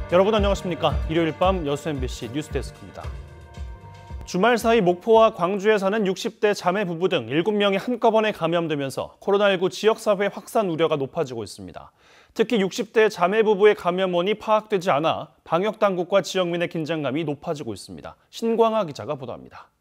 여러분 안녕하십니까? 일요일 밤 여수 MBC 뉴스데스크입니다. 주말 사이 목포와 광주에 사는 60대 자매 부부 등 7명이 한꺼번에 감염되면서 코로나19 지역사회 확산 우려가 높아지고 있습니다. 특히 60대 자매 부부의 감염원이 파악되지 않아 방역당국과 지역민의 긴장감이 높아지고 있습니다. 신광하 기자가 보도합니다.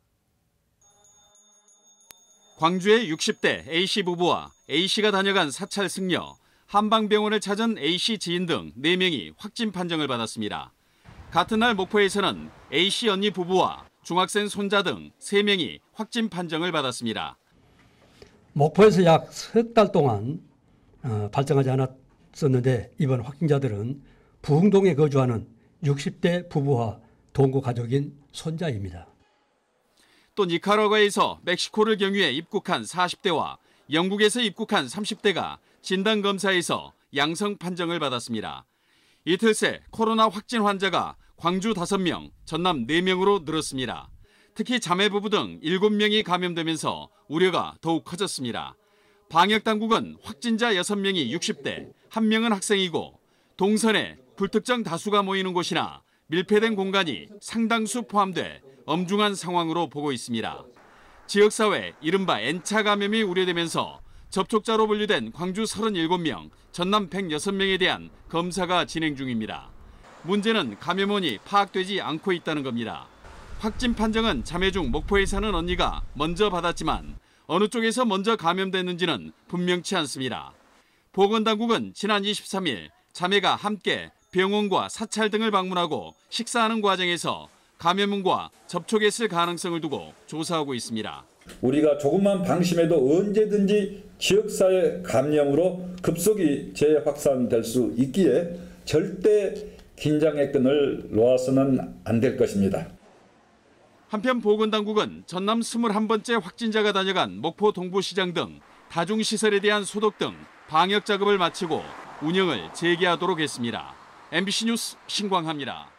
광주의 60대 A씨 부부와 A씨가 다녀간 사찰 승려, 한방병원을 찾은 A씨 지인 등 4명이 확진 판정을 받았습니다. 같은 날 목포에서는 A씨 언니 부부와 중학생 손자 등 3명이 확진 판정을 받았습니다. 목포에서 약 석 달 동안 발생하지 않았었는데 이번 확진자들은 부흥동에 거주하는 60대 부부와 동거 가족인 손자입니다. 또 니카라과에서 멕시코를 경유해 입국한 40대와 영국에서 입국한 30대가 진단검사에서 양성 판정을 받았습니다. 이틀 새 코로나 확진 환자가 광주 5명, 전남 4명으로 늘었습니다. 특히 자매 부부 등 7명이 감염되면서 우려가 더욱 커졌습니다. 방역당국은 확진자 6명이 60대, 1명은 학생이고 동선에 불특정 다수가 모이는 곳이나 밀폐된 공간이 상당수 포함돼 엄중한 상황으로 보고 있습니다. 지역사회 이른바 N차 감염이 우려되면서 접촉자로 분류된 광주 37명, 전남 106명에 대한 검사가 진행 중입니다. 문제는 감염원이 파악되지 않고 있다는 겁니다. 확진 판정은 자매 중 목포에 사는 언니가 먼저 받았지만 어느 쪽에서 먼저 감염됐는지는 분명치 않습니다. 보건당국은 지난 23일 자매가 함께 병원과 사찰 등을 방문하고 식사하는 과정에서 감염원과 접촉했을 가능성을 두고 조사하고 있습니다. 우리가 조금만 방심해도 언제든지 지역사회 감염으로 급속히 재확산될 수 있기에 절대 긴장의 끈을 놓아서는 안 될 것입니다. 한편 보건당국은 전남 21번째 확진자가 다녀간 목포 동부시장 등 다중시설에 대한 소독 등 방역 작업을 마치고 운영을 재개하도록 했습니다. MBC 뉴스 신광하입니다.